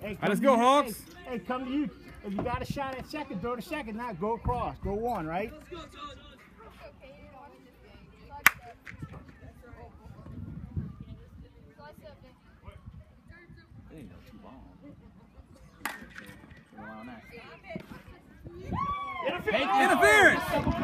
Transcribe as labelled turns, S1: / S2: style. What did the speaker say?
S1: Hey,
S2: let's go, Hawks.
S1: Hey, come to you. If you got a shot at second, throw the second. Now go across. Go one, right?
S2: Interference!